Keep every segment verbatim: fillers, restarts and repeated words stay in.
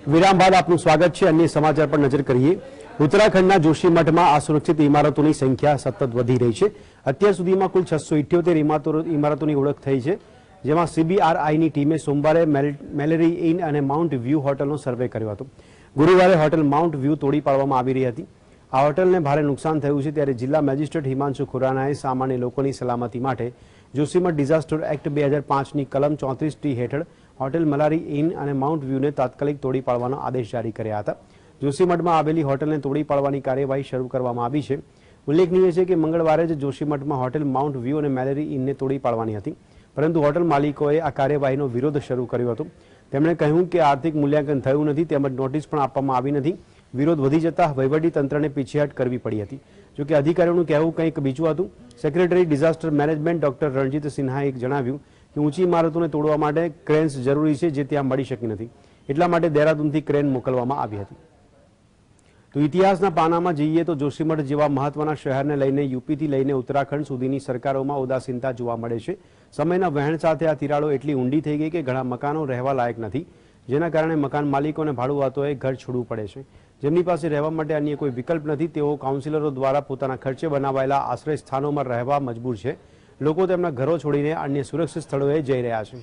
વિરામ બાદ આપનું સ્વાગત છે। અન્ય સમાચાર પર નજર કરીએ। ઉત્તરાખંડના જોશીમઠમાં અસુરક્ષિત ઇમારતોની સંખ્યા સતત વધી રહી છે। અત્યાર સુધીમાં કુલ છસો ઇઠ્યોતેર ઇમારતોની ઓળખ થઈ છે, જેમાં સીબીઆરઆઈની ટીમે સોમવારે મેલેરી ઇન અને માઉન્ટ વ્યૂ હોટલનો સર્વે કર્યો હતો। ગુરુવારે હોટેલ માઉન્ટ વ્યૂ તોડી પાડવામાં આવી રહી હતી। આ હોટલને ભારે નુકસાન થયું છે, ત્યારે જિલ્લા મેજિસ્ટ્રેટ હિમાંશુ ખુરાનાએ સામાન્ય લોકોની સલામતી માટે જોશીમઠ ડિઝાસ્ટર એક્ટ બે હજાર પાંચની કલમ ચોત્રીસ ટી હેઠળ હોટેલ મલારી ઇન અને માઉન્ટ વ્યૂને તાત્કાલિક તોડી પાડવાનો આદેશ જારી કર્યા હતા। જોશીમઠમાં આવેલી હોટલને તોડી પાડવાની કાર્યવાહી શરૂ કરવામાં આવી છે। ઉલ્લેખનીય છે કે મંગળવારે જ જોશીમઠમાં હોટેલ માઉન્ટ વ્યૂ અને મેલેરી ઇનને તોડી પાડવાની હતી, પરંતુ હોટેલ માલિકોએ આ કાર્યવાહીનો વિરોધ શરૂ કર્યો હતો। તેમણે કહ્યું કે આર્થિક મૂલ્યાંકન થયું નથી, તેમજ નોટિસ પણ આપવામાં આવી નથી। વિરોધ વધી જતા વહીવટી તંત્રને પીછેહટ કરવી પડી હતી। જોકે અધિકારીઓનું કહેવું કંઈક બીજું હતું। Secretary disaster management doctor Ranjit સિન્હાએ જણાવ્યું કે ઊંચી ઇમારતોને તોડવા માટે ક્રેન્સ જરૂરી છે, જે ત્યાં મળી શકી નથી, એટલા માટે દેહરાદૂનથી ક્રેન મોકલવામાં આવી હતી। તો ઇતિહાસના પાનામાં જઈએ તો જોશીમઠ જેવા મહત્વના શહેરને લઈને યુપીથી લઈને ઉત્તરાખંડ સુધીની સરકારોમાં ઉદાસીનતા જોવા મળે છે। સમયના વહેણ સાથે આ તિરાડો એટલી ઊંડી થઈ ગઈ કે ઘણા મકાનો રહેવા લાયક નથી, જેના કારણે મકાન માલિકો અને ભાડુઆતોએ ઘર છોડવું પડે છે। જેમની પાસે રહેવા માટે અન્ય કોઈ વિકલ્પ નથી, તેઓ કાઉન્સિલરો દ્વારા પોતાના ખર્ચે બનાવાયેલા આશ્રય સ્થાનોમાં રહેવા મજબૂર છે। લોકો તેમના ઘરો છોડીને અન્ય સુરક્ષિત સ્થળોએ જઈ રહ્યા છે।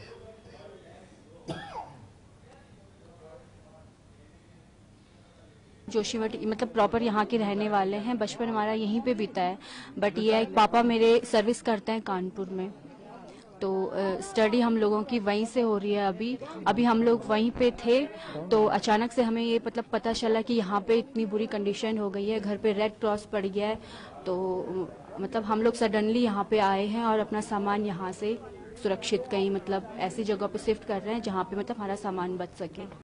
जोशीमठ मतलब प्रॉपर यहाँ के रहने वाले हैं। बचपन हमारा यहीं पे बीता है, बट ये एक पापा मेरे सर्विस करते हैं कानपुर में, तो स्टडी हम लोगों की वहीं से हो रही है। अभी अभी हम लोग वहीं पे थे, तो अचानक से हमें ये मतलब पता चला कि यहाँ पे इतनी बुरी कंडीशन हो गई है, घर पे रेड क्रॉस पड़ गया है। तो मतलब हम लोग सडनली यहाँ पे आए हैं और अपना सामान यहाँ से सुरक्षित कहीं मतलब ऐसी जगह पे शिफ्ट कर रहे हैं जहाँ पे मतलब हमारा सामान बच सके।